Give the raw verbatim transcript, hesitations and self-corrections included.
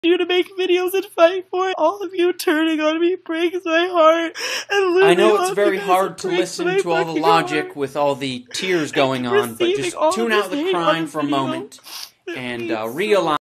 you to make videos and fight for it. All of you turning on me breaks my heart. And I know it's very hard to listen to all the logic heart. with all the tears going on, but just tune out the crying for a moment and uh, realize